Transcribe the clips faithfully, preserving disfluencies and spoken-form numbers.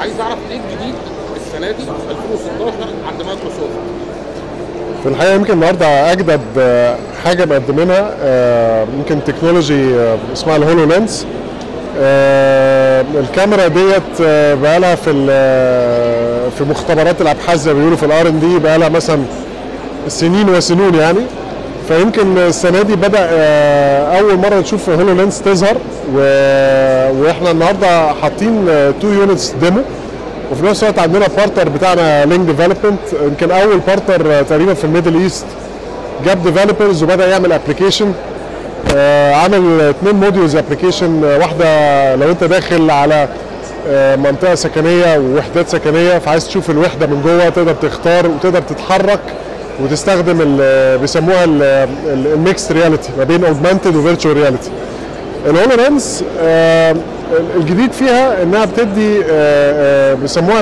عايز اعرف ايه الجديد السنه دي ألفين وستاشر عند مايكروسوفت. في الحقيقه يمكن النهارده اجدد حاجه مقدمينها يمكن تكنولوجي اسمها الهولو لينس. الكاميرا ديت بقى لها في في مختبرات الابحاث زي ما بيقولوا في الار ان دي بقى لها مثلا سنين وسنون يعني. فيمكن السنه دي بدا اول مره نشوف هولو لينس تظهر، واحنا النهارده حاطين تو يونتس ديمو، وفي نفس الوقت عندنا بارتنر بتاعنا لينك ديفلوبمنت، يمكن اول بارتنر تقريبا في الميدل ايست جاب ديفلوبرز وبدا يعمل ابلكيشن. آه عمل اثنين موديولز ابلكيشن، واحده لو انت داخل على آه منطقه سكنيه ووحدات سكنيه فعايز تشوف الوحده من جوه تقدر تختار وتقدر تتحرك وتستخدم اللي بيسموها الميكس رياليتي ما بين اوجمانتد وفيرتشوال رياليتي. الهولو لينس آه الجديد فيها انها بتدي آه بيسموها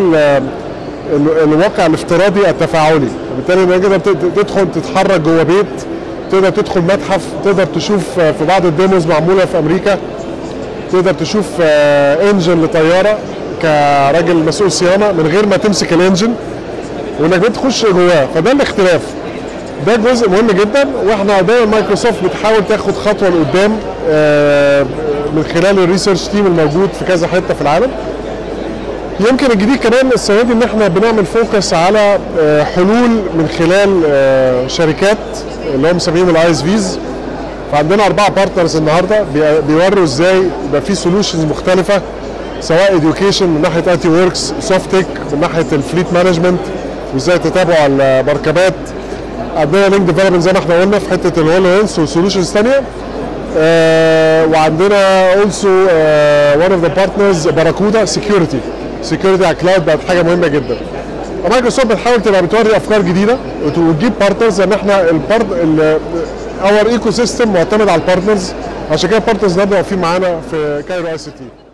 الواقع الافتراضي التفاعلي، وبالتالي انك تقدر تدخل تتحرك جوه بيت، تقدر تدخل متحف، تقدر تشوف في بعض الديموز معموله في امريكا تقدر تشوف انجن لطياره كراجل مسؤول صيانه من غير ما تمسك الانجن وانك بتخش جواه. فده الاختلاف، ده جزء مهم جدا، واحنا دايما مايكروسوفت بتحاول تاخد خطوه لقدام من خلال الريسيرش تيم الموجود في كذا حته في العالم. يمكن الجديد كمان السنه دي ان احنا بنعمل فوكس على حلول من خلال شركات اللي هم مسميهم الاي اس فيز. فعندنا اربعه بارتنرز النهارده بيوروا ازاي يبقى في سولوشنز مختلفه، سواء اديوكيشن من ناحيه اي تي وركس، سوفت تك من ناحيه الفليت مانجمنت وازاي تتابعوا المركبات. عندنا لينك ديفلوبمنت زي ما احنا قلنا في حته الهولو لينس وسولوشنز ثانيه. آه وعندنا اولسو ون اوف ذا بارتنرز باراكودا سكيورتي. سكيورتي على الكلاود بقت حاجه مهمه جدا. مايكروسوفت بتحاول تبقى بتوري افكار جديده وتجيب بارتنرز، ان احنا البارت اور ايكو سيستم معتمد على البارتنرز، عشان كده البارتنرز النهارده واقفين معانا في كايرو اي سي تي.